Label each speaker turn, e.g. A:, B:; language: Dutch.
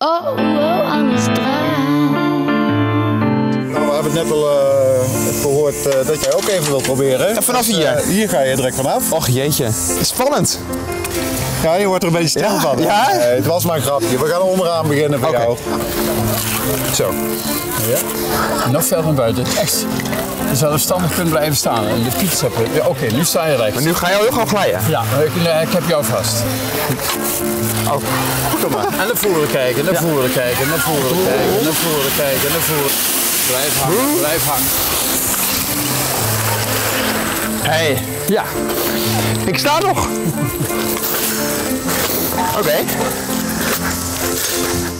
A: Oh, oh, alles draait.
B: Nou, we hebben het net al gehoord dat jij ook even wilt proberen.
C: Ja, vanaf
B: Dus,
C: hier?
B: Hier ga je direct vanaf.
C: Och jeetje, spannend.
B: Ja, je wordt er een beetje stil
C: Ja,
B: van.
C: ja?
B: Nee, het was maar een grapje. We gaan onderaan beginnen voor
C: Oké.
B: jou.
C: Zo.
D: Ja. Nog verder naar buiten. Echt. Je zelfstandig kunt blijven staan. En de fiets heb je. Ja, oké, nu sta je recht.
C: Maar nu ga je ook gewoon glijden.
D: Ja, ik heb jou vast.
C: Oh, goed dan maar.
D: En naar voren kijken, naar voren kijken, naar voren kijken, naar voren kijken, naar voren. Blijf hangen, blijf hangen.
C: Hey, ja. Ik sta nog. Oké.